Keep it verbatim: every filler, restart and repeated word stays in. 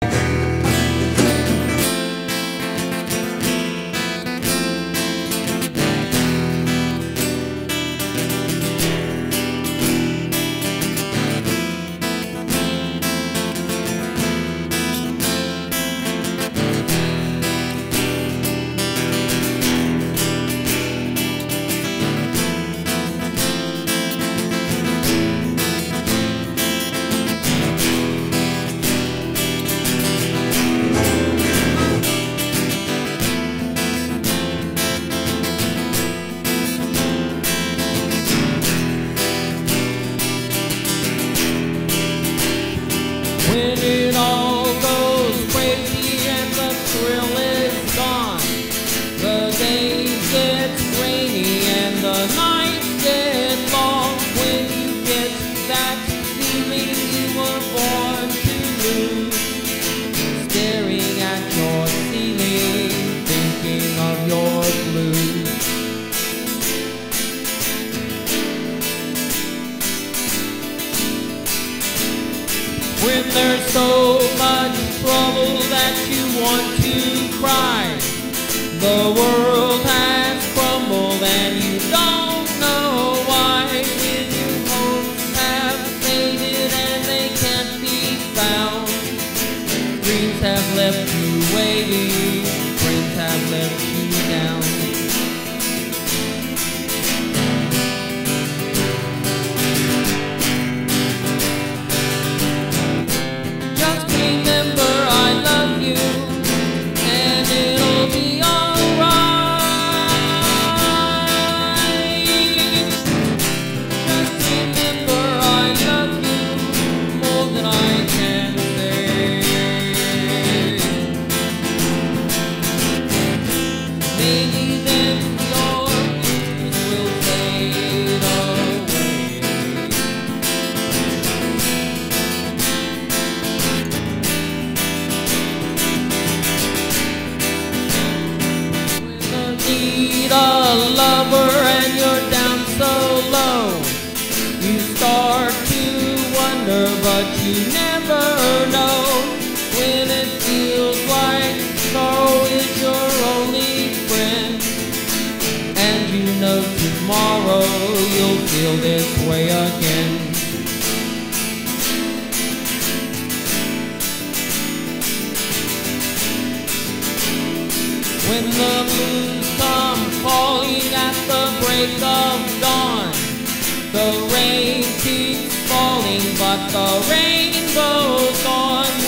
When it all goes crazy and the thrill is gone, the days get rainy and the nights get long. When you get that feeling you were born to lose, staring at your ceiling, thinking of your blues. When there's so much trouble that you want to cry, the world has crumbled and you don't know why. When your hopes have faded and they can't be found, dreams have left you waiting, friends have left you down. A lover and you're down so low, you start to wonder but you never know. When it feels like sorrow is your only friend, and you know tomorrow you'll feel this way again. When the blues come falling at the break of dawn, the rain keeps falling but the rain goes on.